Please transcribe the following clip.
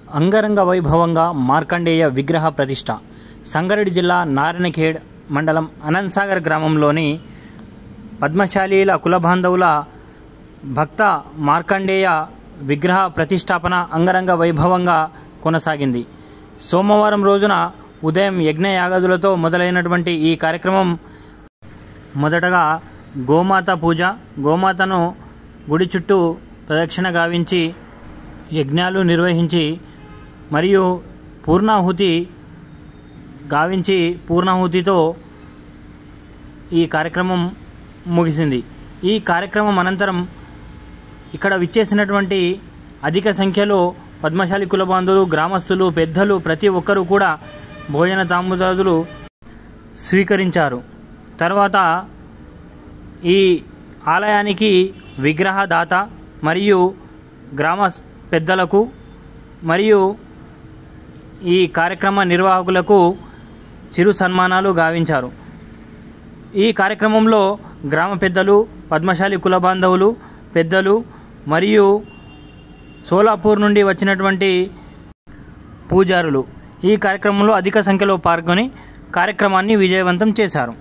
అంగరంగ వైభవంగా మార్కండేయ విగ్రహ ప్రతిష్ఠ. సంగారెడ్డి జిల్లా నారాయణఖేడ్ మండలం అనంతసాగర్ గ్రామంలోని పద్మశాలీల కులబాంధవుల భక్త మార్కండేయ విగ్రహ ప్రతిష్టాపన అంగరంగ వైభవంగా కొనసాగింది. సోమవారం రోజున ఉదయం యజ్ఞయాగాదులతో మొదలైనటువంటి ఈ కార్యక్రమం మొదటగా గోమాత పూజ, గోమాతను గుడి చుట్టూ ప్రదక్షిణ గావించి యజ్ఞాలు నిర్వహించి మరియు పూర్ణాహుతి గావించి పూర్ణాహుతితో ఈ కార్యక్రమం ముగిసింది. ఈ కార్యక్రమం అనంతరం ఇక్కడ విచ్చేసినటువంటి అధిక సంఖ్యలో పద్మశాలి కులబాంధువులు, గ్రామస్తులు, పెద్దలు ప్రతి ఒక్కరూ కూడా భోజన తాంబూలాదులు స్వీకరించారు. తర్వాత ఈ ఆలయానికి విగ్రహదాత మరియు గ్రామ పెద్దలకు మరియు ఈ కార్యక్రమ నిర్వాహకులకు చిరు సన్మానాలు గావించారు. ఈ కార్యక్రమంలో గ్రామ పెద్దలు, పద్మశాలి కులబాంధవులు, పెద్దలు మరియు సోలాపూర్ నుండి వచ్చినటువంటి పూజారులు ఈ కార్యక్రమంలో అధిక సంఖ్యలో పాల్గొని కార్యక్రమాన్ని విజయవంతం చేశారు.